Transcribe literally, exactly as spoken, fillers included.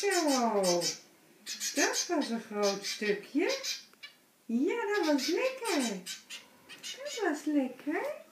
Zo, dat was een groot stukje. Ja, dat was lekker. Dat was lekker.